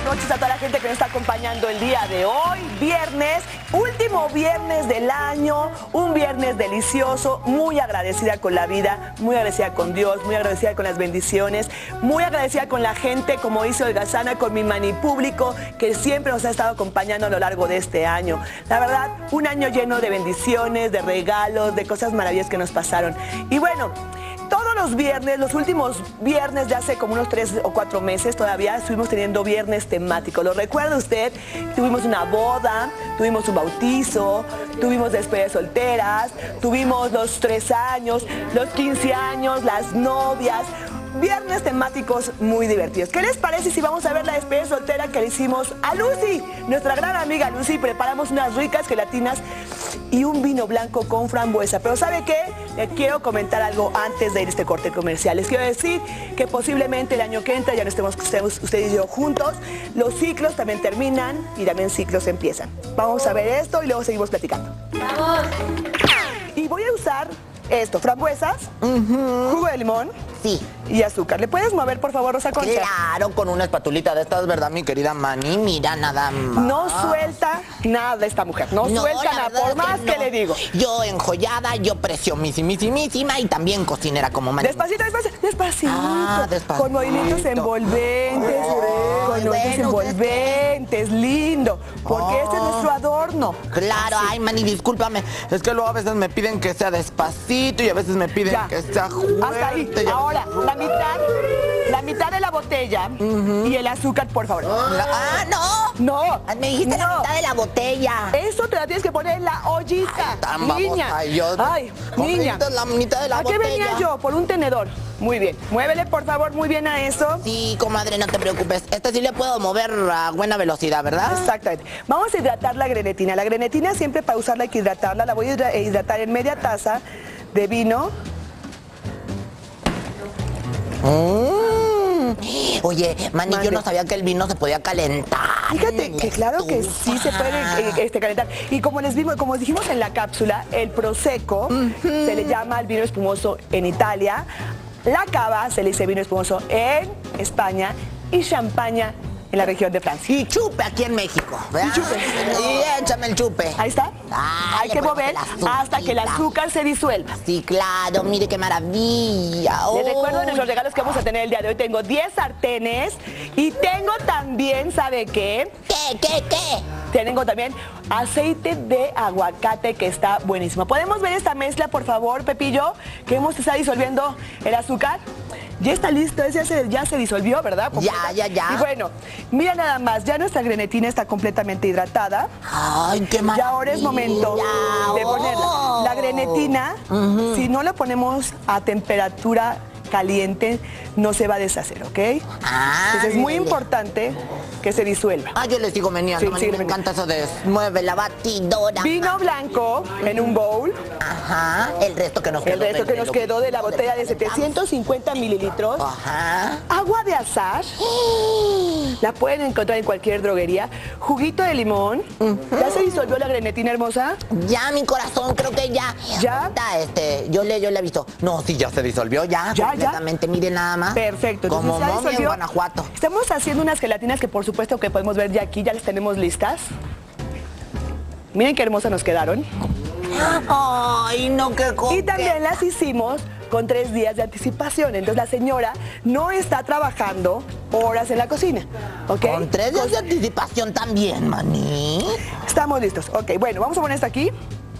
noches a toda la gente que nos está acompañando el día de hoy, viernes, último viernes del año, un viernes delicioso, muy agradecida con la vida, muy agradecida con Dios, muy agradecida con las bendiciones, muy agradecida con la gente, como dice Holgazana, con mi mani público, que siempre nos ha estado acompañando a lo largo de este año. La verdad, un año lleno de bendiciones, de regalos, de cosas maravillosas que nos pasaron. Y bueno, todos los viernes, los últimos viernes de hace como unos 3 o 4 meses todavía estuvimos teniendo viernes temáticos. ¿Lo recuerda usted? Tuvimos una boda, tuvimos un bautizo, tuvimos despedida de solteras, tuvimos los 3 años, los 15 años, las novias. Viernes temáticos muy divertidos. ¿Qué les parece si vamos a ver la despedida de soltera que le hicimos a Lucy? Nuestra gran amiga Lucy. Preparamos unas ricas gelatinas y un vino blanco con frambuesa. Pero ¿sabe qué? Les quiero comentar algo antes de ir a este corte comercial. Les quiero decir que posiblemente el año que entra ya no estemos ustedes y yo juntos. Los ciclos también terminan y también ciclos empiezan. Vamos a ver esto y luego seguimos platicando. ¡Vamos! Y voy a usar esto, frambuesas, jugo de limón. Sí. Y azúcar. ¿Le puedes mover, por favor, Rosa Concha? Claro, con una espatulita de estas, ¿verdad, mi querida Mani? Mira, nada más. No suelta nada de esta mujer. No suelta nada, por más que le digo. Yo enjollada, yo preciosísima y también cocinera como Mani. Despacito, despacito, despacito. Despacito. Con movimientos envolventes. Con movimientos envolventes, lindo. Porque este es nuestro adorno. Claro, ay, Mani, discúlpame. Es que luego a veces me piden que sea despacito y a veces me piden que sea fuerte. Hasta ahí. Ahora, la mitad de la botella y el azúcar, por favor. ¡No! No. Me dijiste la mitad de la botella. Eso te la tienes que poner en la ollita. Niña. Ay, niña. La mitad de la ¿A qué botella. venía yo? Por un tenedor. Muy bien. Muévele, por favor, muy bien a eso. Sí, comadre, no te preocupes. Este sí le puedo mover a buena velocidad, ¿verdad? Exactamente. Vamos a hidratar la grenetina. La grenetina siempre para usarla hay que hidratarla. La voy a hidratar en media taza de vino. Oye, Mani, yo no sabía que el vino se podía calentar. Fíjate que claro que sí se puede calentar. Y como dijimos en la cápsula, el prosecco se le llama el vino espumoso en Italia, la cava se le dice vino espumoso en España y champaña en la región de Francia. Y chupe aquí en México. Y chupe. Y échame el chupe. Ahí está. Hay que mover hasta que el azúcar se disuelva. Sí, claro, mire qué maravilla. Les recuerdo nuestros regalos que vamos a tener el día de hoy. Tengo 10 sartenes y tengo también, ¿sabe qué? ¿Qué? Tengo también aceite de aguacate que está buenísimo. ¿Podemos ver esta mezcla, por favor, Pepillo? Que hemos estado disolviendo el azúcar. Ya está listo, ya se disolvió, ¿verdad? Ya. Y bueno, mira nada más, ya nuestra grenetina está completamente hidratada. Ay, qué maravilla. Ya ahora es momento de ponerla. La grenetina, si no la ponemos a temperatura caliente, no se va a deshacer, ¿ok? Entonces es muy importante que se disuelva. Yo le sigo meneando, me encanta eso de mueve la batidora. Vino blanco en un bowl. Ajá, el resto que nos quedó de la botella de 750 mililitros. Ajá. Agua de azahar. La pueden encontrar en cualquier droguería. Juguito de limón. ¿Ya se disolvió la grenetina hermosa? Ya, mi corazón, creo que ya. ¿Ya? Yo le aviso. No, sí, ya se disolvió, ya. Completamente, miren nada más. Perfecto. Como momia en Guanajuato. Estamos haciendo unas gelatinas que por supuesto que podemos ver ya aquí, ya las tenemos listas. Miren qué hermosas nos quedaron. Ay, no, qué cosa. Y también las hicimos con 3 días de anticipación. Entonces la señora no está trabajando horas en la cocina, ¿ok? Con 3 días de anticipación también, Mani. Estamos listos. Ok, bueno, vamos a poner esto aquí.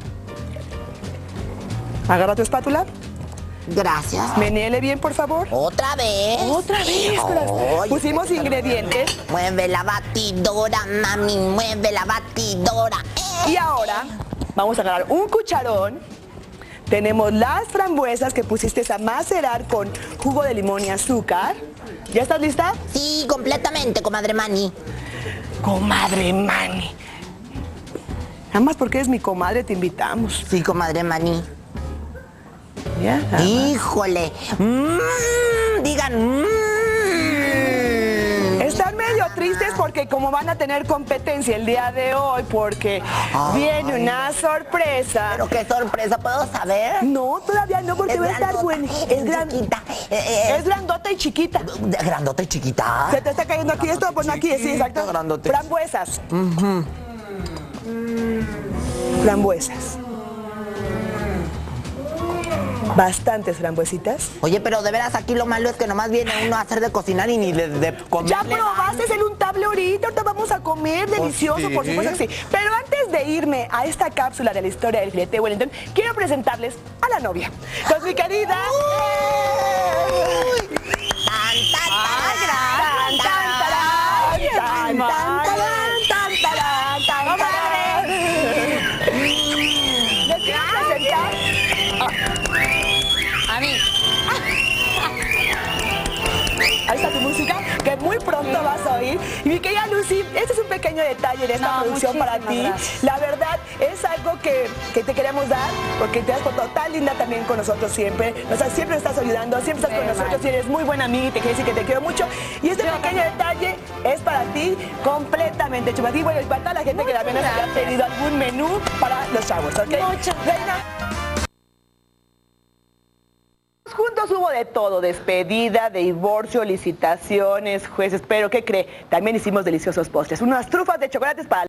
Agarra tu espátula. Gracias. Menéele bien, por favor. ¿Otra vez? Otra vez. Pusimos ingredientes. Mueve la batidora, mami, mueve la batidora. Y ahora vamos a agarrar un cucharón. Tenemos las frambuesas que pusiste a macerar con jugo de limón y azúcar. ¿Ya estás lista? Sí, completamente, comadre Mani. Comadre Mani. Nada más porque eres mi comadre te invitamos. Sí, comadre Mani. ¿Ya? Híjole. Digan. Están medio tristes porque como van a tener competencia el día de hoy, porque viene una sorpresa. ¿Pero qué sorpresa? ¿Puedo saber? No, todavía no, porque va a estar buena. Es chiquita. Es grandota y chiquita. ¿Grandota y chiquita? Se te está cayendo aquí esto, pues aquí, sí, exacto. Grandote. Frambuesas. Frambuesas. Bastantes frambuesitas. Oye, pero de veras aquí lo malo es que nomás viene uno a hacer de cocinar y ni de comer. Ya probaste el untable ahorita, ahorita vamos a comer, delicioso, sí. por supuesto que sí. Pero antes de irme a esta cápsula de la historia del filete Wellington, quiero presentarles a la novia. Con mi querida... A mí. Ahí está tu música, que muy pronto vas a oír. Y mi querida Lucy, este es un pequeño detalle de esta producción para ti. Gracias. La verdad, es algo que te queremos dar, porque te has portado tan linda también con nosotros siempre. O sea, siempre nos estás ayudando, siempre estás con nosotros y eres muy buena amiga y te quiero decir que te quiero mucho. Y este pequeño detalle es para ti completamente hecho para ti. Bueno, y para toda la gente que también nos haya pedido algún menú para los showers, ¿ok? Muchas Reina. Juntos hubo de todo, despedida, divorcio, licitaciones, jueces, pero ¿qué cree? También hicimos deliciosos postres, unas trufas de chocolates para...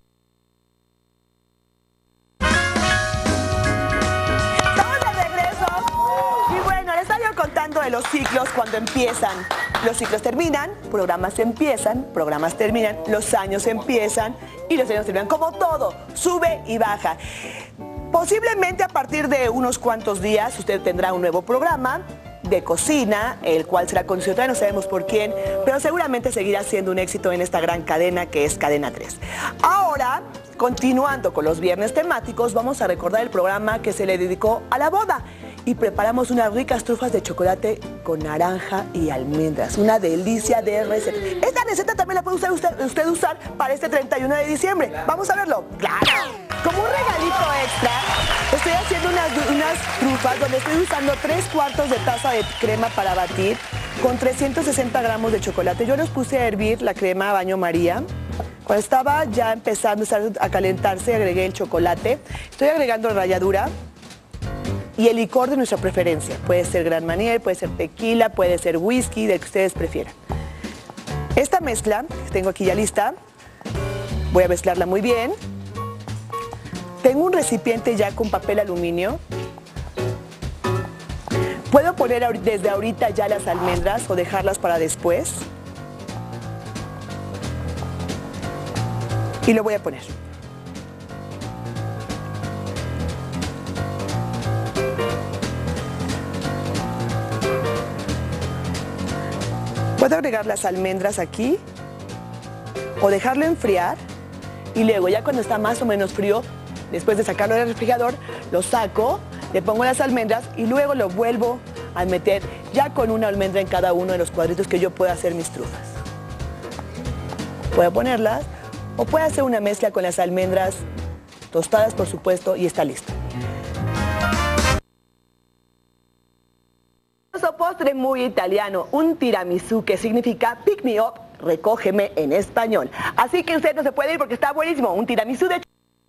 ¡Estamos de regreso! Y bueno, les estaba yo contando de los ciclos cuando empiezan. Los ciclos terminan, programas empiezan, programas terminan, los años empiezan y los años terminan. Como todo, sube y baja. Posiblemente a partir de unos cuantos días usted tendrá un nuevo programa de cocina, el cual será conducido, todavía no sabemos por quién, pero seguramente seguirá siendo un éxito en esta gran cadena que es Cadena 3. Ahora, continuando con los viernes temáticos, vamos a recordar el programa que se le dedicó a la boda y preparamos unas ricas trufas de chocolate con naranja y almendras, una delicia de receta. Esta receta también la puede usted usar para este 31 de diciembre. Vamos a verlo. ¡Claro! Como un regalito extra, estoy haciendo unas trufas donde estoy usando 3/4 de taza de crema para batir con 360 gramos de chocolate. Yo los puse a hervir la crema a baño María. Cuando estaba ya empezando a calentarse, agregué el chocolate. Estoy agregando ralladura y el licor de nuestra preferencia. Puede ser Gran Marnier, puede ser tequila, puede ser whisky, del que ustedes prefieran. Esta mezcla que tengo aquí ya lista, voy a mezclarla muy bien. Tengo un recipiente ya con papel aluminio. Puedo poner desde ahorita ya las almendras o dejarlas para después. Y lo voy a poner. Puedo agregar las almendras aquí o dejarlo enfriar y luego ya cuando está más o menos frío, después de sacarlo del refrigerador, lo saco, le pongo las almendras y luego lo vuelvo a meter ya con una almendra en cada uno de los cuadritos que yo pueda hacer mis trufas. Puedo ponerlas o puedo hacer una mezcla con las almendras tostadas, por supuesto, y está listo. Postre muy italiano, un tiramisú que significa pick me up, recógeme en español. Así que usted no se puede ir porque está buenísimo, un tiramisú de...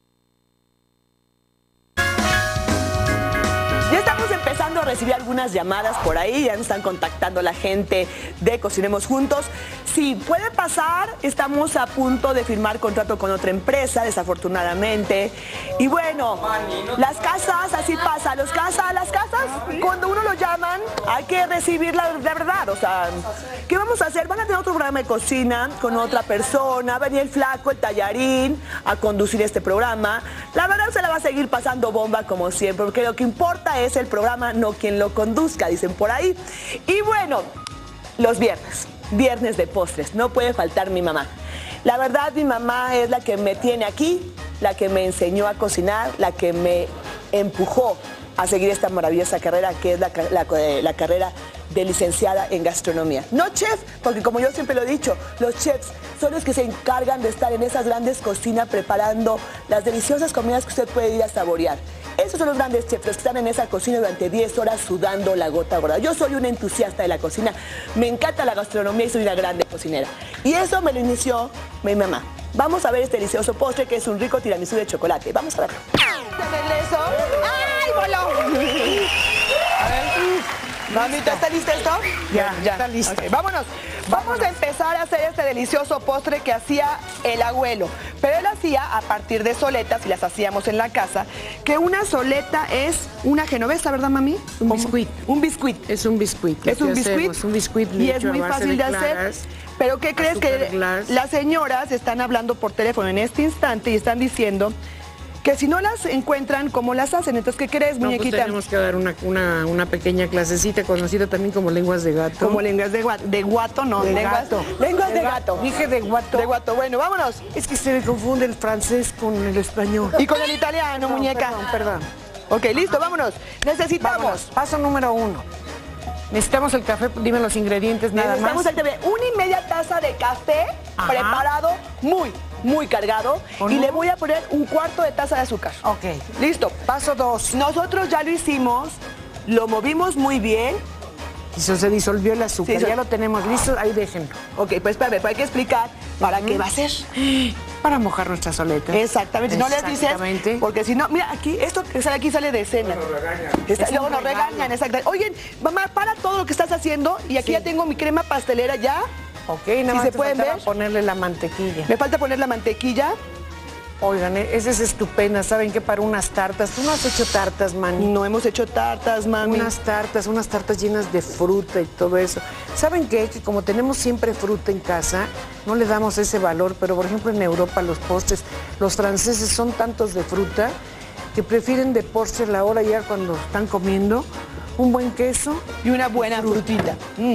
Ya estamos empezando a recibir algunas llamadas por ahí, ya nos están contactando la gente de Cocinemos Juntos. Sí, puede pasar, estamos a punto de firmar contrato con otra empresa, desafortunadamente. Y bueno, las casas, así pasa, las casas, cuando uno lo llaman, hay que recibir la verdad. O sea, ¿qué vamos a hacer? Van a tener otro programa de cocina con otra persona, va a venir el flaco, el tallarín, a conducir este programa. La verdad se la va a seguir pasando bomba como siempre, porque lo que importa es el programa, no quien lo conduzca, dicen por ahí. Y bueno, los viernes de postres, no puede faltar mi mamá. La verdad, mi mamá es la que me tiene aquí, la que me enseñó a cocinar, la que me empujó a seguir esta maravillosa carrera que es la carrera de licenciada en gastronomía. No chef, porque como yo siempre lo he dicho, los chefs son los que se encargan de estar en esas grandes cocinas preparando las deliciosas comidas que usted puede ir a saborear. Esos son los grandes chefs, los que están en esa cocina durante 10 horas sudando la gota gorda. Yo soy una entusiasta de la cocina, me encanta la gastronomía y soy una grande cocinera. Y eso me lo inició mi mamá. Vamos a ver este delicioso postre que es un rico tiramisú de chocolate. Vamos a verlo. De regreso. ¡Ay, voló! A ver. Mamita, ¿está lista esto? Ya está listo. Okay, vámonos. Vamos a empezar a hacer este delicioso postre que hacía el abuelo. Pero él hacía a partir de soletas, y las hacíamos en la casa, que una soleta es una genovesa, ¿verdad, mami? Un biscuit. Un biscuit. Es un biscuit. Es un biscuit. Un biscuit Y es muy fácil de hacer. Pero ¿qué crees? Que las señoras están hablando por teléfono en este instante y están diciendo que si no las encuentran, ¿cómo las hacen? Entonces, ¿qué crees, muñequita? Pues tenemos que dar una pequeña clasecita conocida también como lenguas de gato. Como lenguas de gato. De guato, no. De lenguas, gato. Lenguas de gato. Dije de guato. De guato. Bueno, vámonos. Es que se me confunde el francés con el español. Y con el italiano, No, muñeca. Perdón. Ok, listo, vámonos. Necesitamos. Vámonos. Paso número 1. Necesitamos el café, dime los ingredientes nada Necesitamos más. el café. 1,5 taza de café. Ajá. Preparado, muy cargado. Y le voy a poner 1/4 de taza de azúcar. Ok. Listo. Paso 2. Nosotros ya lo hicimos, lo movimos muy bien. Y se disolvió el azúcar. Sí, ya lo tenemos listo, ahí déjenlo. Ok, pues espérame, pues hay que explicar para qué va a ser. Para mojar nuestra soleta. Exactamente, no les dices, porque si no, mira, aquí, esto que sale aquí sale de escena. Luego nos regañan, exactamente. Oye, mamá, para todo lo que estás haciendo y aquí ya tengo mi crema pastelera ya. Ok, nada más se te pueden faltaba ver. ponerle la mantequilla. Me falta poner la mantequilla. Oigan, esa es estupenda. ¿Saben qué? Para unas tartas. ¿Tú no has hecho tartas, Mani? No hemos hecho tartas, mami. Unas tartas llenas de fruta y todo eso. ¿Saben qué? Que como tenemos siempre fruta en casa, no le damos ese valor. Pero, por ejemplo, en Europa los postres, los franceses son tantos de fruta que prefieren de postre la hora ya cuando están comiendo un buen queso y una buena frutita.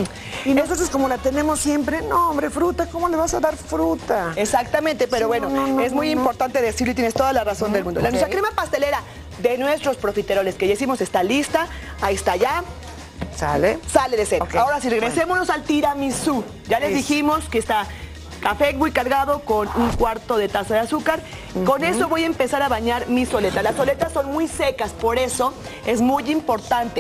Y nosotros como la tenemos siempre, no, hombre, fruta, ¿cómo le vas a dar fruta? Exactamente, pero Sí, bueno, es muy importante decirlo y tienes toda la razón del mundo. Nuestra crema pastelera de nuestros profiteroles que ya hicimos está lista, ahí está ya. ¿Sale? Sale de cena. Ok. Ahora sí, regresémonos al tiramisú. Ya les dijimos que está café muy cargado con 1/4 de taza de azúcar. Con eso voy a empezar a bañar mi soleta. Las soletas son muy secas, por eso es muy importante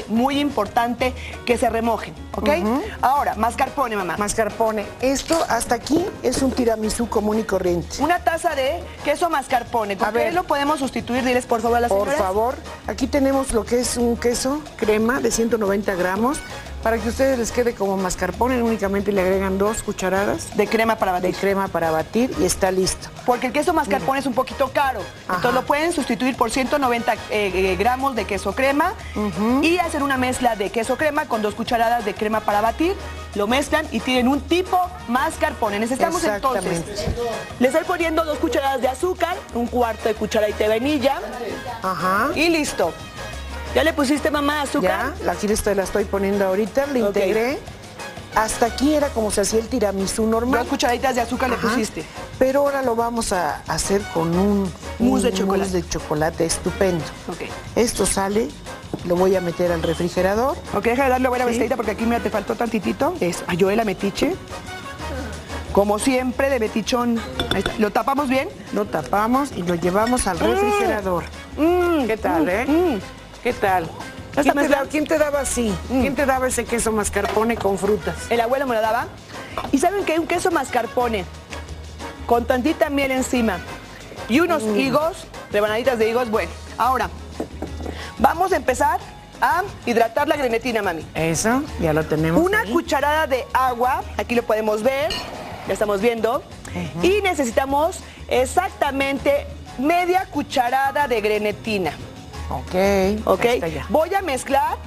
que se remojen, ¿ok? Ahora, mascarpone, mamá. Mascarpone. Esto hasta aquí es un tiramisú común y corriente. Una taza de queso mascarpone. ¿Con qué lo podemos sustituir? Diles, por favor, a las señoras. Por favor, aquí tenemos lo que es un queso crema de 190 gramos. Para que a ustedes les quede como mascarpone, únicamente le agregan 2 cucharadas de crema para batir. De crema para batir y está listo. Porque el queso mascarpone es un poquito caro. Ajá. Entonces lo pueden sustituir por 190 gramos de queso crema y hacer una mezcla de queso crema con 2 cucharadas de crema para batir. Lo mezclan y tienen un tipo mascarpone. Necesitamos entonces, le estoy poniendo 2 cucharadas de azúcar, 1/4 de cucharadita de vainilla. Ajá. Y listo. ¿Ya le pusiste, mamá, azúcar? Ya, aquí la estoy poniendo ahorita, le integré. Hasta aquí era como se hacía el tiramisú normal. 2 cucharaditas de azúcar le pusiste. Pero ahora lo vamos a hacer con un mousse de chocolate. Mousse de chocolate estupendo. Ok. Esto sale, lo voy a meter al refrigerador. Ok, déjame darle buena vestidita porque aquí, mira, te faltó tantitito. Es yo de la metiche. Como siempre, de metichón. Ahí está. ¿Lo tapamos bien? Lo tapamos y lo llevamos al refrigerador. ¿Qué tal, ¿Qué tal? ¿Quién te daba así? ¿Quién te daba ese queso mascarpone con frutas? El abuelo me lo daba. Y ¿saben qué? Un queso mascarpone con tantita miel encima y unos higos, rebanaditas de higos. Bueno, ahora vamos a empezar a hidratar la grenetina, mami. Eso, ya lo tenemos. Una ahí. cucharada de agua, aquí lo podemos ver, ya estamos viendo. Y necesitamos exactamente media cucharada de grenetina. Ok, está ya. Voy a mezclar.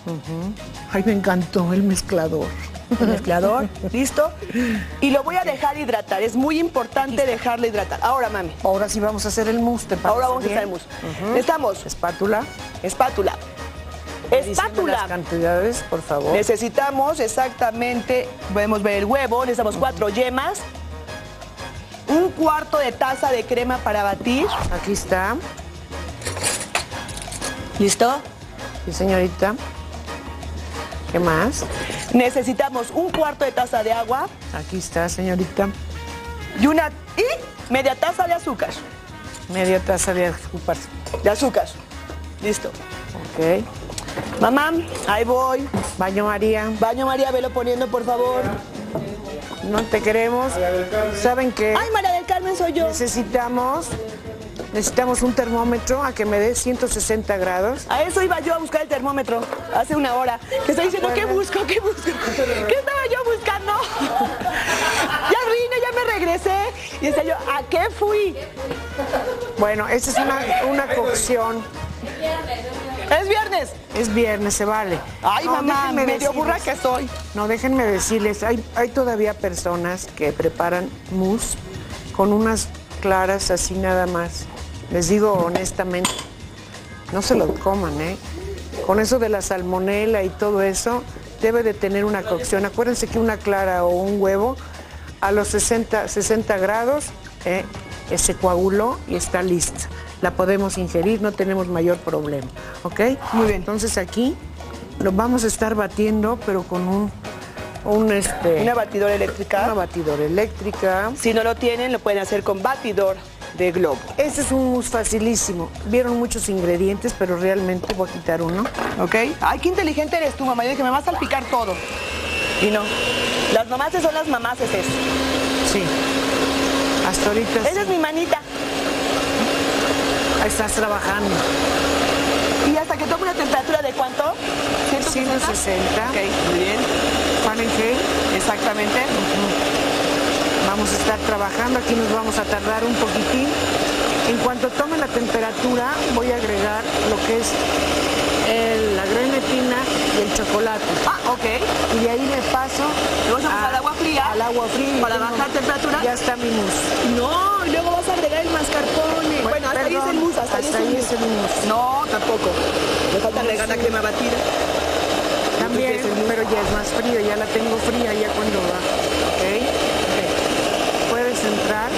Ay, me encantó el mezclador. El mezclador, ¿listo? Y lo voy a dejar hidratar. Es muy importante dejarlo hidratar. Ahora, mami. Ahora sí vamos a hacer el mousse, ¿te parece? Ahora vamos a hacer el mousse. Necesitamos espátula. Espátula. Dígame las cantidades, por favor. Necesitamos exactamente, podemos ver el huevo, necesitamos 4 yemas, 1/4 de taza de crema para batir. Aquí está. ¿Listo? Sí, señorita. ¿Qué más? Necesitamos un cuarto de taza de agua. Aquí está, señorita. Y media taza de azúcar. Media taza de azúcar. De azúcar. Listo. Ok. Mamá, ahí voy. Baño María. Baño María, velo poniendo, por favor. No te queremos. ¿Saben qué? Ay, María del Carmen, soy yo. Necesitamos un termómetro a que me dé 160 grados. A eso iba yo a buscar el termómetro hace una hora. Que estoy diciendo, ¿qué busco? ¿Qué busco? ¿Qué estaba yo buscando? Ya vine, ya me regresé. Y decía yo, ¿a qué fui? Bueno, esta es una cocción. Es viernes. Es viernes, se vale. Ay, No, mamá, déjenme medio decirles- burra que soy. No, déjenme decirles, hay todavía personas que preparan mousse con unas claras así nada más. Les digo honestamente, no se lo coman, ¿eh? Con eso de la salmonela y todo eso, debe de tener una cocción. Acuérdense que una clara o un huevo a los 60 grados se coaguló y está lista. La podemos ingerir, no tenemos mayor problema, ¿ok? Muy bien. Entonces aquí lo vamos a estar batiendo, pero con Una batidora eléctrica. una batidora eléctrica. Si no lo tienen, lo pueden hacer con batidor de globo. Este es un mousse facilísimo. Vieron muchos ingredientes, pero realmente voy a quitar uno. ¿Ok? Ay, qué inteligente eres tú, mamá. Yo dije, me vas a salpicar todo. Y no. Las mamaces son las mamaces. Sí. Hasta ahorita Esa es mi manita. estás trabajando. ¿Y hasta que tome una temperatura de cuánto? 160. Ok, muy bien. Fahrenheit. Exactamente. Vamos a estar trabajando, aquí nos vamos a tardar un poquitín. En cuanto tome la temperatura, voy a agregar lo que es la grenetina y el chocolate. Ah, ok. Y de ahí me paso Luego vamos al agua fría. Al agua fría. y Para tengo- bajar temperatura. Ya está mi mousse. No, y luego vas a agregar el mascarpone. Bueno, hasta ahí es el mousse, hasta ahí es el mousse. No, tampoco. Me falta agregar la crema batida. También, Entonces, el mousse. pero ya es más frío, ya la tengo fría ya cuando va. ¿Ok? Puedes entrar.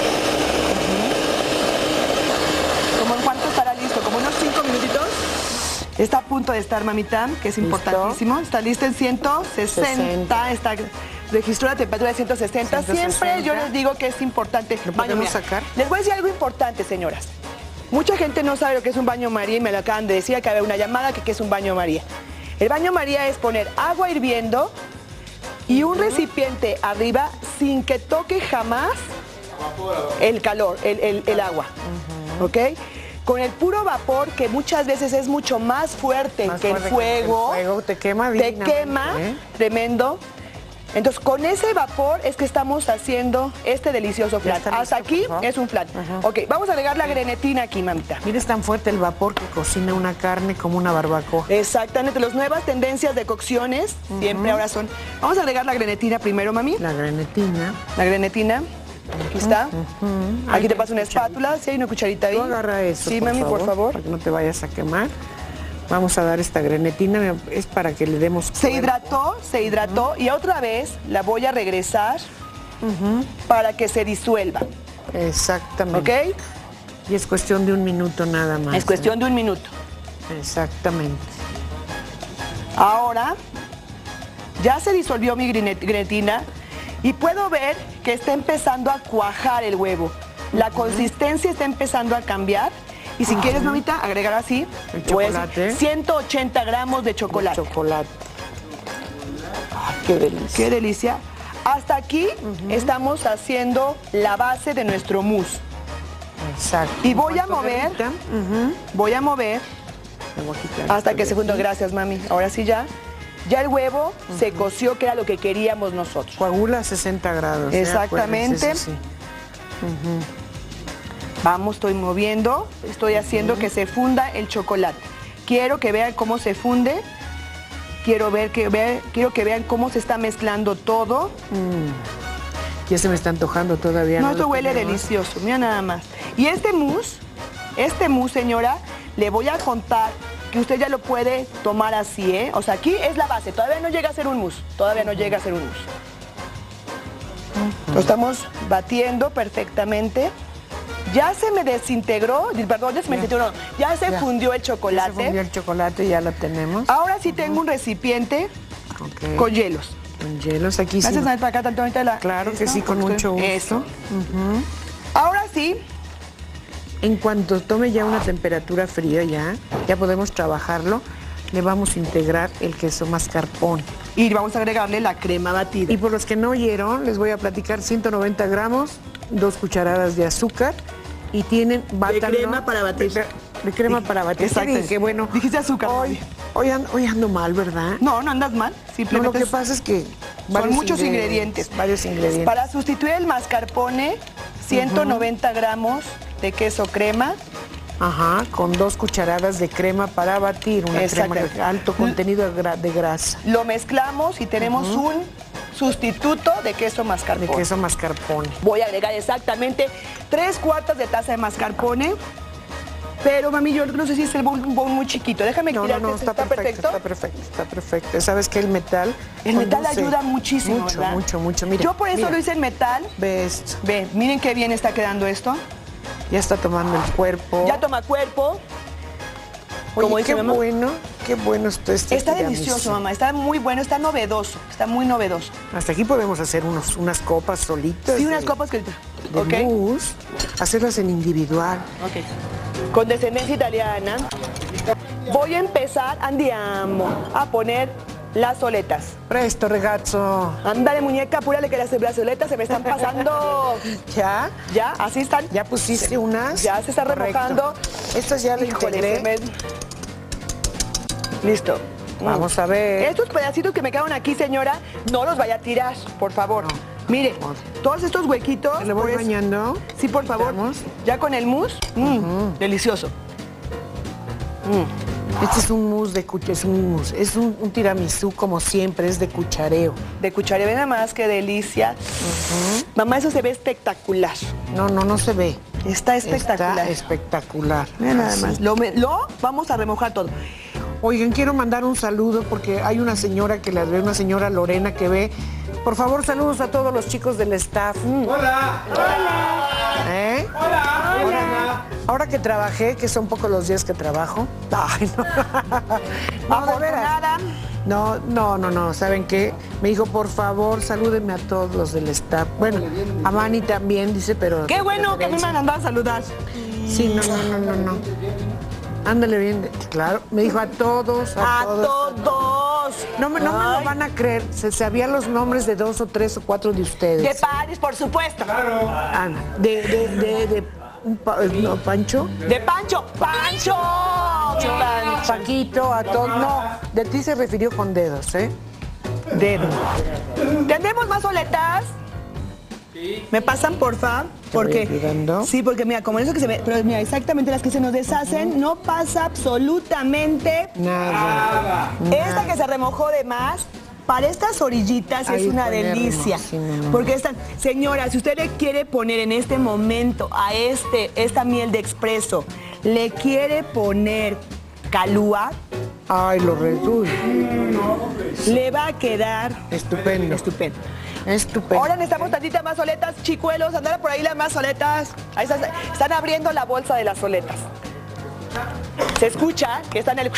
¿Cómo en cuánto estará listo? ¿Como unos 5 minutitos? Está a punto de estar, mamita, que es importantísimo. Está lista en 160. Está, registró la temperatura de 160. 160. Siempre yo les digo que es importante. ¿Lo Baño podemos María. sacar? Les voy a decir algo importante, señoras. Mucha gente no sabe lo que es un baño María y me lo acaban de decir. Acaba de haber una llamada que es un baño María. El baño María es poner agua hirviendo y un recipiente arriba sin que toque jamás el calor, el agua. ¿Ok? Con el puro vapor, que muchas veces es mucho más fuerte Más que fuerte el fuego, el fuego te quema te divinamente, quema, ¿eh? tremendo. Entonces, con ese vapor es que estamos haciendo este delicioso Ya flan. está listo, Hasta aquí por favor. es un flan. Ok, vamos a agregar la grenetina aquí, mamita. Mira, es tan fuerte el vapor que cocina una carne como una barbacoa. Exactamente, las nuevas tendencias de cocciones siempre ahora son. Vamos a agregar la grenetina primero, mami. La grenetina. La grenetina. Aquí está. Ahí Aquí te hay paso una cucharita. espátula. Sí, hay una cucharita ahí. Tú agarra eso, Sí, mami, por favor. para que no te vayas a quemar. Vamos a dar esta grenetina, es para que le demos Se cuerpo. hidrató y otra vez la voy a regresar para que se disuelva. Exactamente. ¿Ok? Y es cuestión de un minuto nada más. Es cuestión de un minuto. Exactamente. Ahora ya se disolvió mi grenetina y puedo ver que está empezando a cuajar el huevo. La consistencia está empezando a cambiar. Y si quieres, mamita, agregar así, El voy a decir, chocolate. 180 gramos de chocolate. Chocolate. Qué delicia. Qué delicia. Hasta aquí estamos haciendo la base de nuestro mousse. Exacto. Y voy a ¿Cuánto, mover, Carlita? voy a mover Le voy a quitar hasta esto que de se funda. aquí. Gracias, mami. Ahora sí ya. Ya el huevo se coció, que era lo que queríamos nosotros. Coagula a 60 grados. Exactamente. Acuérdense, eso sí. Vamos, estoy moviendo, estoy haciendo que se funda el chocolate. Quiero que vean cómo se funde. Quiero que vean cómo se está mezclando todo. Ya se me está antojando todavía. No, lo esto huele tenemos. delicioso, mira nada más. Y este mousse, señora, le voy a contar que usted ya lo puede tomar así, ¿eh? O sea, aquí es la base, todavía no llega a ser un mousse, todavía no llega a ser un mousse. Lo estamos batiendo perfectamente. Ya se me desintegró, perdón, ya se me desintegró, ya se Ya. fundió el Ya se chocolate. fundió el chocolate, ya lo tenemos. Ahora sí tengo un recipiente Ok. Con hielos. Con hielos, aquí sí. ¿Me haces para acá tanto ahorita la... Claro que sí, con mucho gusto. Eso. Ahora sí. En cuanto tome ya una temperatura fría, ya podemos trabajarlo, le vamos a integrar el queso mascarpone. Y vamos a agregarle la crema batida. Y por los que no oyeron, les voy a platicar 190 gramos, 2 cucharadas de azúcar y tienen bátano. De crema para batir. De crema para batir. Exacto. Qué bueno. Dijiste azúcar. Hoy ando mal, ¿verdad? No andas mal. No, Simplemente lo que pasa es que son muchos ingredientes. Varios ingredientes. Para sustituir el mascarpone, 190 gramos de queso crema. Ajá, con 2 cucharadas de crema para batir, una crema de alto contenido de grasa. Lo mezclamos y tenemos un sustituto de queso mascarpone. De queso mascarpone. Voy a agregar exactamente 3/4 de taza de mascarpone. Pero, mami, yo no sé si es el bowl muy chiquito. Déjame quitar. No, está perfecto. Está perfecto. ¿Sabes qué? El metal ayuda muchísimo, mucho, ¿verdad? Mucho. Mira, yo por eso lo hice en metal. Ve esto. Ve, miren qué bien está quedando esto. Ya está tomando el cuerpo. Ya toma cuerpo. Oye, como dice qué mamá. Qué bueno está este Está tiramisú. delicioso, mamá. Está muy bueno, está novedoso. Está muy novedoso. Hasta aquí podemos hacer unas copas solitas. Sí, unas copas que... de mousse, hacerlas en individual. Ok. Con descendencia italiana. Voy a empezar, andiamo, a poner las soletas. Presto, ragazzo. Ándale, muñeca, apúrale que las soletas se me están pasando. ¿Ya? ¿Ya? ¿Así están? ¿Ya pusiste unas? Ya se está remojando. Estas ya le integré. Listo. Vamos a ver. Estos pedacitos que me quedaron aquí, señora, no los vaya a tirar, por favor. Mire, todos estos huequitos... ¿Le voy bañando? Sí, por favor. Ya con el mousse. Delicioso. Este es un mousse es un tiramisú como siempre, es de cuchareo. De cuchareo, ven nada más, qué delicia. Mamá, eso se ve espectacular. No se ve. Está espectacular. Está espectacular. Mira nada más. Lo vamos a remojar todo. Oigan, quiero mandar un saludo porque hay una señora que la ve, una señora Lorena que ve. Por favor, saludos a todos los chicos del staff. ¡Hola! ¿Eh? ¡Hola! Hola. Ahora que trabajé, que son pocos los días que trabajo. Ay, no. No, de veras. No. ¿Saben qué? Me dijo, por favor, salúdenme a todos los del staff. Bueno, a Manny también, dice, pero... Qué bueno que me han mandado a saludar. Sí, no. Ándale bien, claro. Me dijo a todos. ¡A todos! No me lo van a creer. Se sabían los nombres de 2 o 3 o 4 de ustedes. De Paris, por supuesto. Claro. Pancho. De Pancho. ¡Pancho! Paquito, a todos. No, de ti se refirió con dedos, ¿eh? Dedos. ¿Tenemos más soletas? Sí. ¿Me pasan, porfa? Porque sí, porque mira, como eso que se ve, pero mira, exactamente las que se nos deshacen, no pasa absolutamente nada. Esta que se remojó de más, para estas orillitas es una delicia. Sí, porque señora, si usted le quiere poner en este momento a esta miel de expreso, le quiere poner calúa. Ay, lo reduce. Le va a quedar estupendo. Ahora necesitamos tantitas más soletas, chicuelos, andar por ahí las más soletas. Ahí están abriendo la bolsa de las soletas. Se escucha que están en el...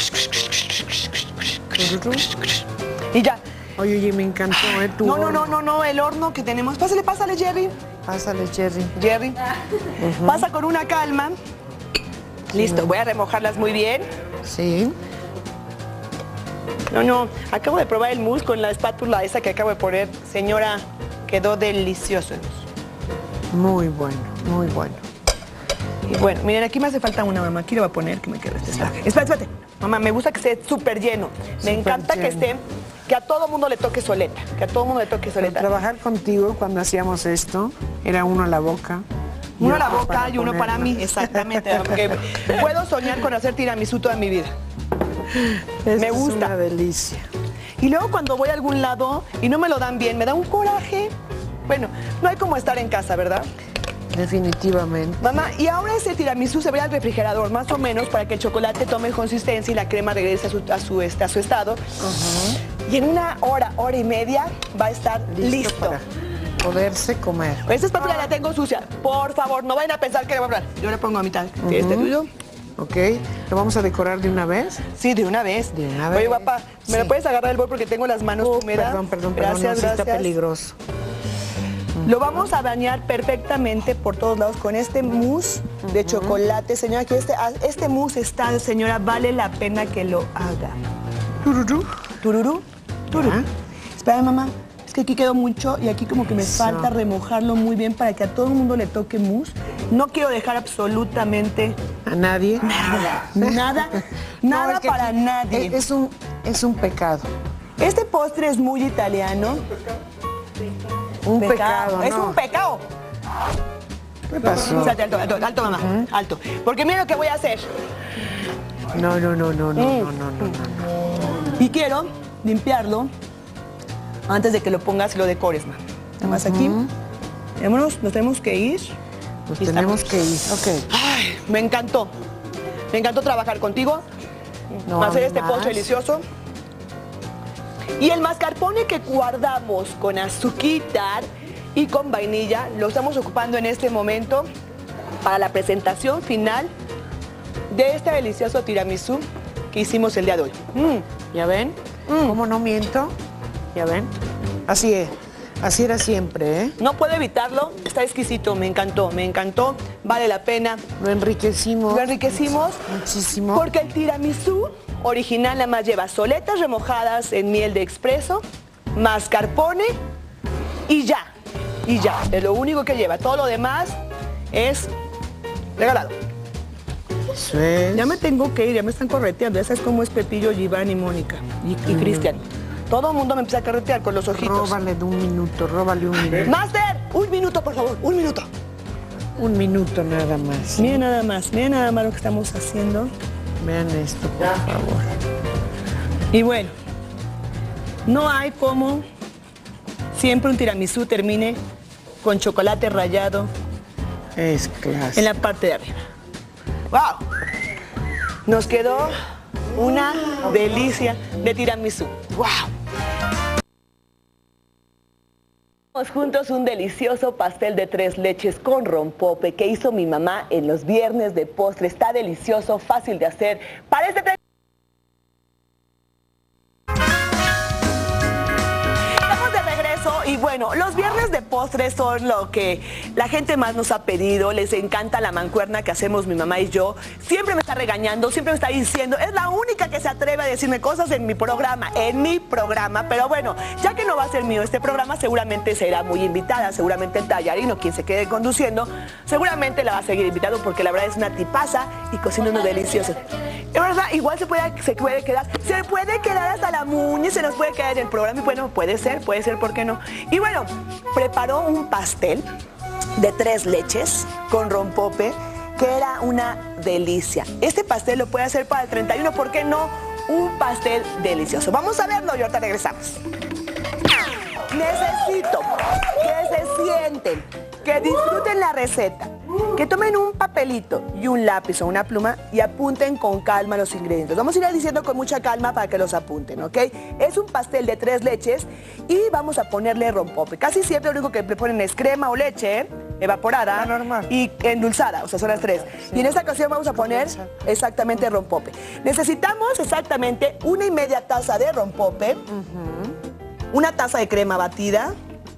Y ya. Oye, me encantó, tu No, el horno que tenemos. Pásale, Jerry. Pásale, Jerry. Pasa con una calma. Listo, voy a remojarlas muy bien. Sí. No, acabo de probar el mousse con la espátula esa que acabo de poner. Señora, quedó delicioso el mousse. Muy bueno. Y bueno, miren, aquí me hace falta una, mamá. Aquí le voy a poner que me quede Espérate. Mamá, me gusta que esté súper lleno. Me encanta que esté, que a todo mundo le toque soleta. Pero trabajar contigo cuando hacíamos esto, era uno a la boca. Uno a la boca y uno para mí, exactamente. Puedo soñar con hacer tiramisú toda mi vida. Me gusta. Es una delicia. Y luego cuando voy a algún lado y no me lo dan bien, me da un coraje. Bueno, no hay como estar en casa, ¿verdad? Definitivamente. Mamá, y ahora ese tiramisú se va al refrigerador, más o menos, para que el chocolate tome consistencia y la crema regrese a su estado. Y en una hora y media va a estar listo. Para poderse comer. Esta espátula la tengo sucia. Por favor, no vayan a pensar que le voy a hablar. Yo le pongo a mitad de este tuyo. ¿Ok? ¿Lo vamos a decorar de una vez? Sí, de una vez. De una vez. Oye, guapa, ¿me la puedes agarrar el bol porque tengo las manos húmedas? Perdón, Gracias, no, sí gracias. está peligroso. Lo vamos a bañar perfectamente por todos lados con este mousse de chocolate. Señora, que este mousse está, señora, vale la pena que lo haga. Tururú. Tururú, tururú. Ya. Espera, mamá, es que aquí quedó mucho y aquí como que me falta remojarlo muy bien para que a todo el mundo le toque mousse. No quiero dejar absolutamente ¿A nadie? nada No, es que para aquí nadie. Es un pecado. Este postre es muy italiano. Un pecado, Es no. un pecado. ¿Qué pasó? Espérate, alto, mamá, alto. Porque mira lo que voy a hacer. No. Y quiero limpiarlo antes de que lo pongas y lo decores, mamá. Nada más aquí. Vámonos, nos tenemos que ir. Nos Y tenemos estamos. que ir. Ok. Ay, me encantó. Me encantó trabajar contigo. No, hacer este más. postre delicioso. Y el mascarpone que guardamos con azuquitar y con vainilla lo estamos ocupando en este momento para la presentación final de este delicioso tiramisú que hicimos el día de hoy. ¿Ya ven? ¿Cómo no miento? ¿Ya ven? Así es. Así era siempre, ¿eh? No puedo evitarlo, está exquisito, me encantó, vale la pena. Lo enriquecimos. Lo enriquecimos muchísimo. porque el tiramisú original nada más lleva soletas remojadas en miel de expreso, mascarpone y ya. Y ya, es lo único que lleva. Todo lo demás es regalado. Eso es. Ya me tengo que ir, ya me están correteando. Ya sabes cómo es Pepillo, Iván y Mónica y Cristian. Todo el mundo me empieza a corretear con los ojitos. Róbale de un minuto, róbale un minuto. Master, un minuto, por favor, un minuto. Un minuto nada más. Miren nada más lo que estamos haciendo. Vean esto, por favor. Y bueno, no hay como siempre un tiramisú termine con chocolate rallado Es clase. en la parte de arriba. ¡Wow! Nos quedó una delicia de tiramisú. ¡Wow! Juntos un delicioso pastel de 3 leches con rompope que hizo mi mamá en los viernes de postre. Está delicioso, fácil de hacer. Para este estamos de regreso y bueno, los viernes de postre son lo que la gente más nos ha pedido. Les encanta la mancuerna que hacemos mi mamá y yo. Siempre me está regañando, siempre me está diciendo, es la única que se atreve a decirme cosas en mi programa, pero bueno, ya que no va a ser mío este programa, seguramente será muy invitada, seguramente el tallarino, quien se quede conduciendo, seguramente la va a seguir invitando porque la verdad es una tipaza y cocina uno delicioso. Es verdad, igual se puede quedar hasta la muñe, se nos puede quedar en el programa y bueno, puede ser, ¿por qué no? Y bueno, preparó un pastel de 3 leches con rompope que era una delicia. Este pastel lo puede hacer para el 31, ¿por qué no? Un pastel delicioso. Vamos a verlo y ahorita regresamos. Necesito que se sienten, que disfruten la receta, que tomen un papelito y un lápiz o una pluma y apunten con calma los ingredientes. Vamos a ir diciendo con mucha calma para que los apunten, ¿ok? Es un pastel de 3 leches y vamos a ponerle rompope. Casi siempre lo único que le ponen es crema o leche evaporada y endulzada, o sea, son las 3. Y en esta ocasión vamos a poner exactamente rompope. Necesitamos exactamente 1,5 taza de rompope, 1 taza de crema batida,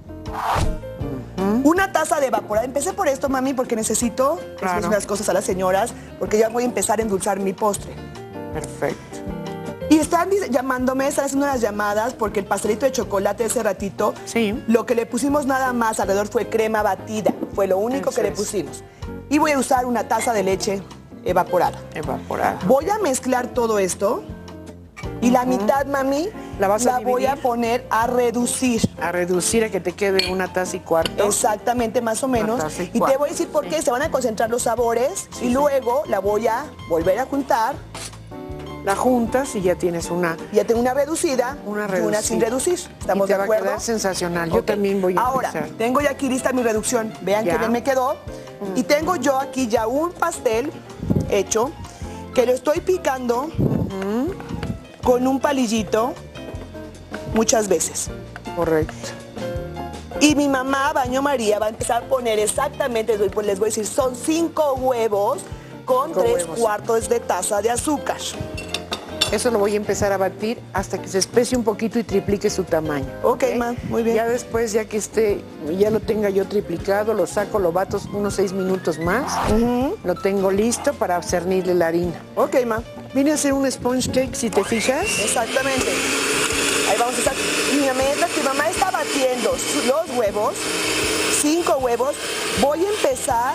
1 taza de evaporada. Empecé por esto, mami, porque necesito decirles unas cosas a las señoras, porque ya voy a empezar a endulzar mi postre. Perfecto. Y están llamándome, están haciendo unas llamadas porque el pastelito de chocolate ese ratito, Sí. lo que le pusimos nada más alrededor fue crema batida, fue lo único que le pusimos. Y voy a usar 1 taza de leche evaporada. Evaporada. Voy a mezclar todo esto y la mitad, mami, ¿La vas a voy a dividir? poner a reducir. A reducir a que te quede 1 taza y cuarto. Exactamente, más o menos. taza y Y te cuarto. voy a decir por qué. Se van a concentrar los sabores y luego la voy a volver a juntar. La juntas y ya tienes una. Ya tengo una reducida y una sin reducir. ¿Estamos Y te de acuerdo? va a quedar sensacional. Yo Ok. también voy a Ahora, empezar. tengo ya aquí lista mi reducción. Vean Ya. qué bien me quedó. Y tengo yo aquí ya un pastel hecho que lo estoy picando con un palillito muchas veces. Correcto. Y mi mamá, Baño María, va a empezar a poner exactamente, les voy a decir, son 5 huevos con 5 3 huevos. cuartos de taza de azúcar. Eso lo voy a empezar a batir hasta que se especie un poquito y triplique su tamaño. Ok, ma, muy bien. Ya después, ya que esté, ya lo tenga yo triplicado, lo saco, lo bato unos 6 minutos más. Lo tengo listo para cernirle la harina. Ok, ma. Vine a hacer un sponge cake, si te fijas. Exactamente. Ahí vamos a estar. Mientras tu mamá está batiendo los huevos, 5 huevos, voy a empezar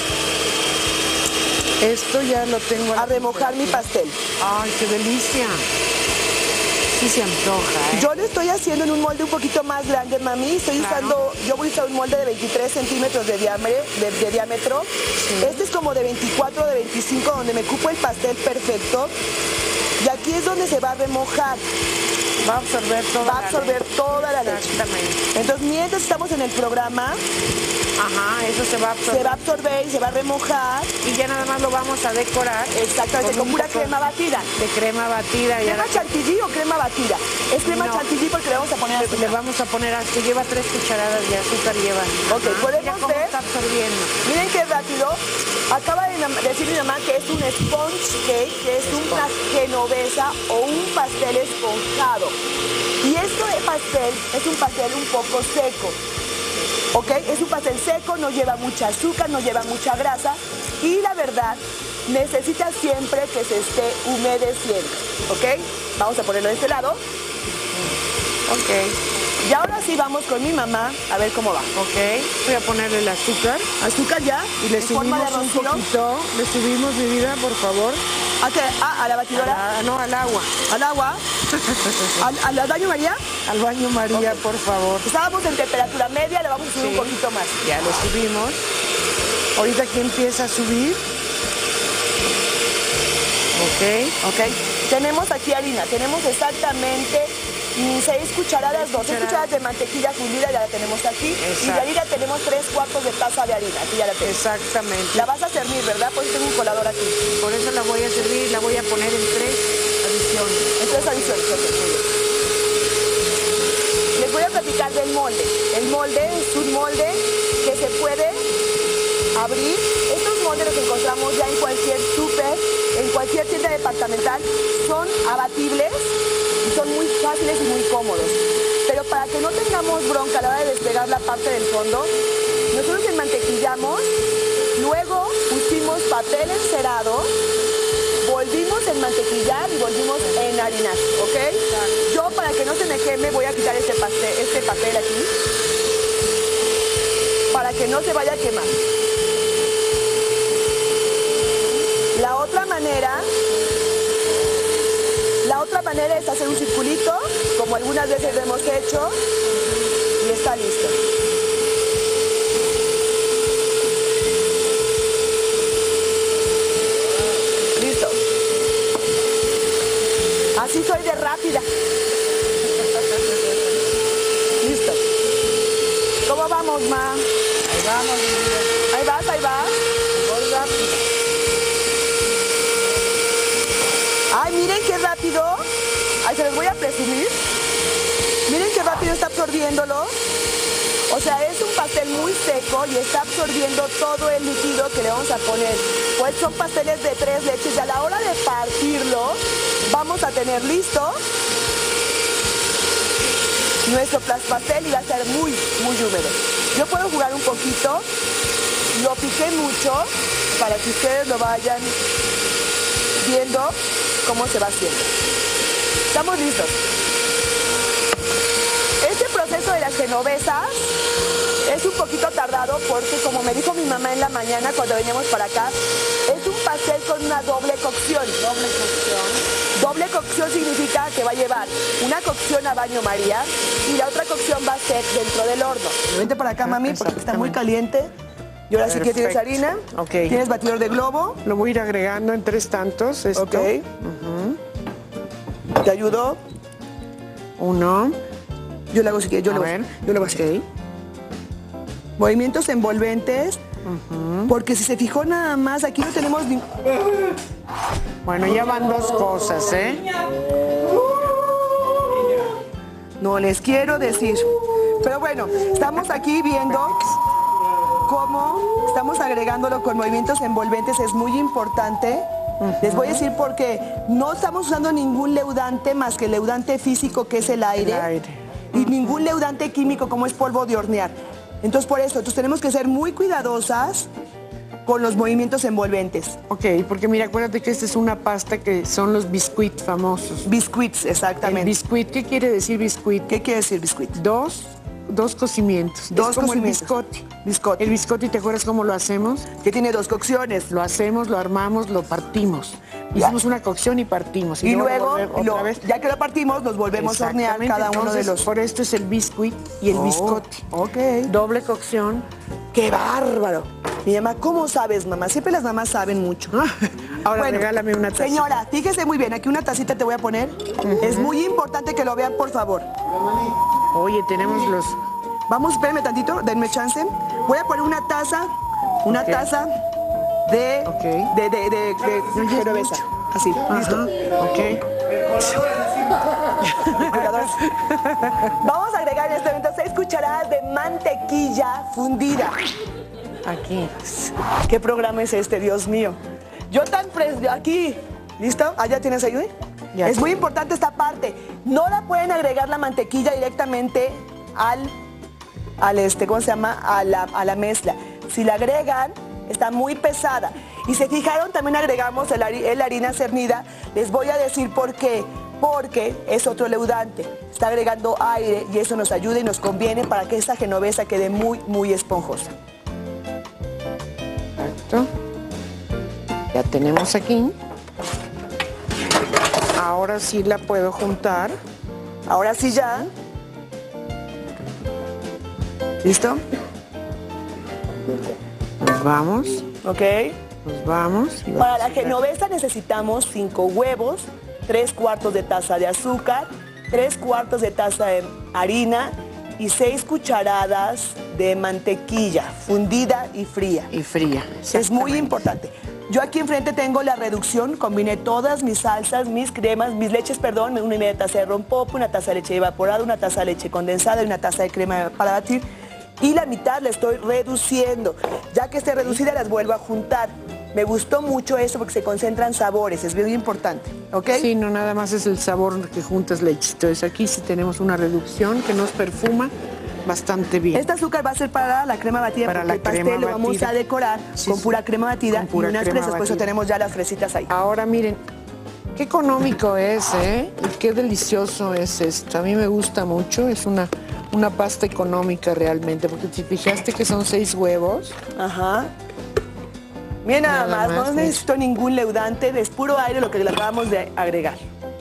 Esto ya lo tengo a remojar mi pastel. Ay, qué delicia. Sí se antoja, ¿eh? Yo lo estoy haciendo en un molde un poquito más grande, mami. Yo voy a usar un molde de 23 centímetros de diámetro. Este es como de 24, de 25, donde me cupo el pastel perfecto. Y aquí es donde se va a remojar. Va a absorber toda la leche. Exactamente. Entonces, mientras estamos en el programa, Ajá, eso se va a absorber. se va a absorber y se va a remojar. Y ya nada más lo vamos a decorar. Exactamente, con un pura poco crema batida. De crema batida. Y ¿Crema ahora chantilly o crema batida? Es crema No. chantilly porque le vamos a poner le azúcar. vamos a poner así. Lleva 3 cucharadas de azúcar, lleva. Ok, Ajá. ¿podemos Mira cómo ver? está absorbiendo. Miren qué rápido. Acaba de decir mi mamá que es un sponge cake, que es una genovesa o un pastel esponjado. Y esto de pastel es un pastel un poco seco. ¿Ok? Es un pastel seco, no lleva mucha azúcar, no lleva mucha grasa. Y la verdad, necesita siempre que se esté humedeciendo. ¿Ok? Vamos a ponerlo de este lado. Ok, Y ahora sí vamos con mi mamá a ver cómo va. ok. Voy a ponerle el azúcar. Azúcar ya. Y le en forma de subimos un rocío. poquito. Le subimos, mi vida, por favor. ¿A qué? ¿A la batidora? No, al agua. ¿Al agua? ¿Al baño María? Al baño María, Ok. por favor. Estábamos en temperatura media, le vamos a subir Sí. un poquito más. Ya lo subimos. Ahorita aquí empieza a subir. Ok. ¿Ok? Tenemos aquí harina, tenemos exactamente 6 cucharadas, 6 cucharadas de mantequilla fundida, ya la tenemos aquí. Y de Exacto. harina tenemos 3 cuartos de taza de harina, aquí ya la tenemos. Exactamente. La vas a servir, ¿verdad? Pues tengo un colador aquí. Por eso la voy a servir, la voy a poner en 3 adiciones. En 3 adiciones, ok, muy bien. Les voy a platicar del molde. El molde es un molde que se puede abrir. Estos moldes los encontramos ya en cualquier súper, en cualquier tienda departamental. Son abatibles y son muy fáciles y muy cómodos. Pero para que no tengamos bronca a la hora de despegar la parte del fondo, nosotros enmantequillamos, luego pusimos papel encerado, volvimos a enmantequillar y volvimos a enharinar, ¿ok? Yo, para que no se me queme, voy a quitar este papel aquí, para que no se vaya a quemar. La otra manera es hacer un circulito, como algunas veces lo hemos hecho, y está listo. Listo. Así soy de rápida. Listo. ¿Cómo vamos, ma? Ahí vamos, mi vida. Ahí vas, ahí vas. Voy rápido. Ay, miren qué rápido. Ay, se los voy a presumir. Miren qué rápido está absorbiéndolo. O sea, es un pastel muy seco y está absorbiendo todo el líquido que le vamos a poner. Pues son pasteles de 3 leches y a la hora de partirlo vamos a tener listo nuestro pastel y va a estar muy, muy húmedo. Yo puedo jugar un poquito, lo piqué mucho para que ustedes lo vayan viendo cómo se va haciendo. Estamos listos. Este proceso de las genovesas es un poquito tardado porque, como me dijo mi mamá en la mañana cuando veníamos para acá, es un pastel con una doble cocción. Doble cocción. Doble cocción significa que va a llevar una cocción a baño María y la otra cocción va a ser dentro del horno. Vente para acá, mami, porque está muy caliente. Y ahora sí que tienes harina, Ok. tienes batidor de globo. Lo voy a ir agregando en 3 tantos. Esto. Ok. ¿Te ayudó? 1. Yo lo hago así, yo lo hago así. Movimientos envolventes, porque si se fijó nada más, aquí no tenemos ni... Bueno, ya van 2 cosas, ¿eh? No les quiero decir. Pero bueno, estamos aquí viendo cómo estamos agregándolo con movimientos envolventes, es muy importante. Les voy a decir porque no estamos usando ningún leudante más que el leudante físico, que es el aire. Y ningún leudante químico como es polvo de hornear. Entonces por eso, tenemos que ser muy cuidadosas con los movimientos envolventes. Ok, porque mira, acuérdate que esta es una pasta que son los biscuits famosos. Biscuits, exactamente. El biscuit, ¿qué quiere decir biscuit? ¿Qué quiere decir biscuit? Dos cocimientos. Dos como cocimientos. El biscotti. El biscotti, ¿te acuerdas cómo lo hacemos? Que tiene 2 cocciones. Lo hacemos, lo armamos, lo partimos. Hicimos una cocción y partimos. Y luego, ya que lo partimos, nos volvemos a hornear cada uno de los... Por esto es el biscuit y el biscotti. Ok. Doble cocción. ¡Qué bárbaro! Mi mamá, ¿cómo sabes, mamá? Siempre las mamás saben mucho. Ahora bueno, regálame una taza. Señora, fíjese muy bien, aquí una tacita te voy a poner. Es muy importante que lo vean, por favor. Oye, tenemos los... Vamos, espérenme tantito, denme chance. Voy a poner una taza de genovesa. Así, listo. Ok. Vamos a agregar en este momento 6 cucharadas de mantequilla fundida. Aquí. ¿Qué programa es este, Dios mío? Yo tan fresco, aquí. ¿Listo? ¿Allá tienes ahí? Ya es muy importante esta parte. No la pueden agregar la mantequilla directamente ¿cómo se llama? A la mezcla. Si la agregan, está muy pesada. Y se fijaron, también agregamos la harina cernida. Les voy a decir por qué. Porque es otro leudante. Está agregando aire y eso nos ayuda y nos conviene para que esta genovesa quede muy, muy esponjosa. Perfecto. Ya tenemos aquí. Ahora sí la puedo juntar. Ahora sí ya. ¿Listo? Nos vamos. Ok. Nos vamos. Para la genovesa necesitamos 5 huevos, 3/4 de taza de azúcar, 3/4 de taza de harina y 6 cucharadas de mantequilla fundida y fría. Y fría. Es muy importante. Yo aquí enfrente tengo la reducción, combiné todas mis salsas, mis cremas, mis leches, perdón, 1,5 taza de rompope, 1 taza de leche evaporada, 1 taza de leche condensada y 1 taza de crema para batir. Y la mitad la estoy reduciendo. Ya que esté reducida, las vuelvo a juntar. Me gustó mucho eso porque se concentran sabores, es muy importante, ¿ok? Sí, no nada más es el sabor que juntas leche. Entonces aquí sí tenemos una reducción que nos perfuma bastante bien. Este azúcar va a ser para la crema batida, para porque la el pastel crema lo vamos batida. a decorar con pura crema batida y unas fresas, por eso tenemos ya las fresitas ahí. Ahora miren, qué económico es, ¿eh? Y qué delicioso es esto. A mí me gusta mucho, es una pasta económica realmente, porque si fijaste que son 6 huevos. Ajá. Bien, nada más, no necesito ningún leudante, es puro aire lo que le acabamos de agregar.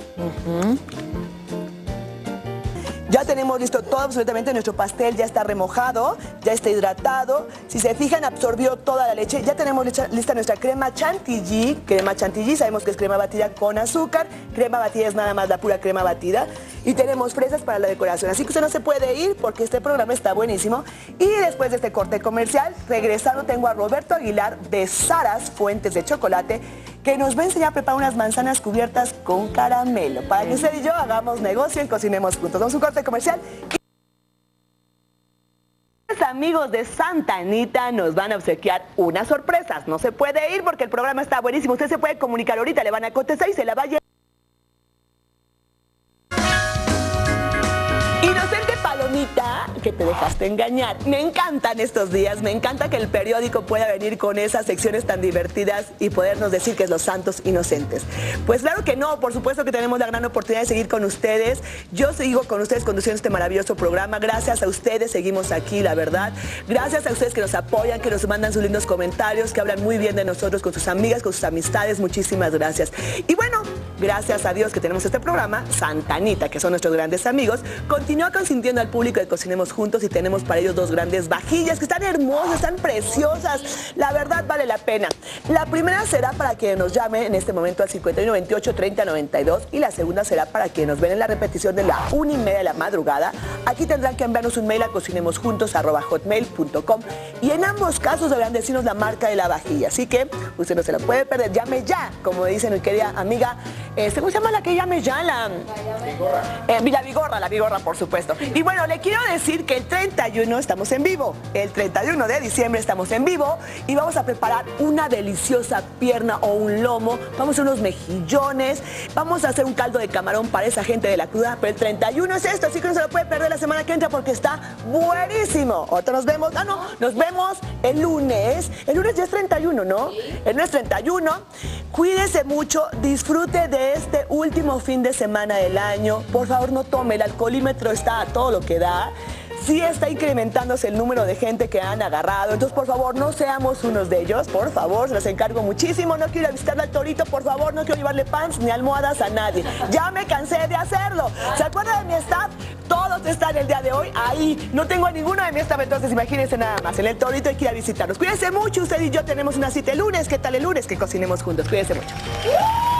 Ya tenemos listo todo, absolutamente, nuestro pastel ya está remojado, ya está hidratado. Si se fijan, absorbió toda la leche. Ya tenemos lista nuestra crema chantilly. Crema chantilly, sabemos que es crema batida con azúcar. Crema batida es nada más la pura crema batida. Y tenemos fresas para la decoración. Así que usted no se puede ir porque este programa está buenísimo. Y después de este corte comercial, regresando tengo a Roberto Aguilar de Saras Fuentes de Chocolate, que nos va a enseñar a preparar unas manzanas cubiertas con caramelo. Para que usted y yo hagamos negocio y cocinemos juntos. Vamos a un corte comercial. Los amigos de Santa Anita nos van a obsequiar unas sorpresas. No se puede ir porque el programa está buenísimo. Usted se puede comunicar ahorita, le van a contestar y se la va a llevar. Inocente palomita, que te dejaste engañar. Me encantan estos días, me encanta que el periódico pueda venir con esas secciones tan divertidas y podernos decir que es los santos inocentes. Pues claro que no, por supuesto que tenemos la gran oportunidad de seguir con ustedes. Yo sigo con ustedes conduciendo este maravilloso programa. Gracias a ustedes seguimos aquí, la verdad. Gracias a ustedes que nos apoyan, que nos mandan sus lindos comentarios, que hablan muy bien de nosotros con sus amigas, con sus amistades. Muchísimas gracias. Y bueno, gracias a Dios que tenemos este programa, Santa Anita, que son nuestros grandes amigos, continúa consintiendo al público de Cocinemos Juntos y tenemos para ellos 2 grandes vajillas que están hermosas, están preciosas. La verdad vale la pena. La primera será para que nos llame en este momento al 5128-3092 y la segunda será para que nos ven en la repetición de la 1:30 de la madrugada. Aquí tendrán que enviarnos un mail a cocinemosjuntos@hotmail.com y en ambos casos deberán decirnos la marca de la vajilla. Así que usted no se la puede perder. Llame ya, como dice mi querida amiga ¿cómo se llama la que llame ya? La Vigorra. La Vigorra, por supuesto. Y bueno, le quiero decir que el 31 estamos en vivo. El 31 de diciembre estamos en vivo y vamos a preparar una deliciosa pierna o un lomo. Vamos a hacer unos mejillones. Vamos a hacer un caldo de camarón para esa gente de la cruda. Pero el 31 es esto, así que no se lo puede perder la semana que entra porque está buenísimo. Ahorita nos vemos. Nos vemos el lunes. El lunes ya es 31, ¿no? El lunes 31. Cuídese mucho, disfrute de este último fin de semana del año. Por favor, no tome, el alcoholímetro está a todo lo que da. Sí está incrementándose el número de gente que han agarrado. Entonces, por favor, no seamos unos de ellos. Por favor, se los encargo muchísimo. No quiero ir a visitar al torito, por favor. No quiero llevarle pants ni almohadas a nadie. Ya me cansé de hacerlo. ¿Se acuerdan de mi staff? Todos están el día de hoy ahí. No tengo a ninguno de mi staff, entonces imagínense nada más. En el torito hay que ir a visitarlos. Cuídense mucho. Usted y yo tenemos una cita el lunes. ¿Qué tal el lunes? Que cocinemos juntos. Cuídense mucho.